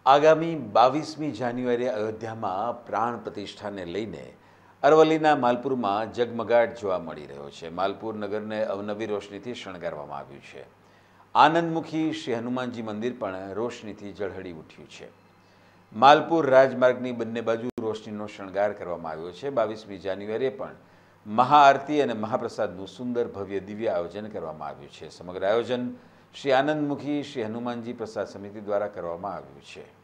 આગામી 22મી જાન્યુઆરીએ અયોધ્યામાં પ્રાણ પ્રતિષ્ઠાને લઈને અરવલ્લીના માલપુરમાં ઝગમગાટ જોવા મળી રહ્યો છે। માલપુર નગરને અવનવી રોશનીથી શણગારવામાં આવ્યું છે। આનંદમુખી શ્રી હનુમાનજી મંદિર પણ રોશનીથી ઝળહળી ઉઠ્યું છે। માલપુર રાજમાર્ગની બંને બાજુ રોશનીનો શણગાર કરવામાં આવ્યો છે। 22મી જાન્યુઆરીએ પણ મહાઆરતી અને મહાપ્રસાદનું સુંદર ભવ્ય દિવ્ય આયોજન કરવામાં આવ્યું છે। સમગ્ર આયોજન શ્રી આનંદમુખી શ્રી હનુમાનજી પ્રસાદ સમિતિ દ્વારા કરવામાં આવ્યું છે।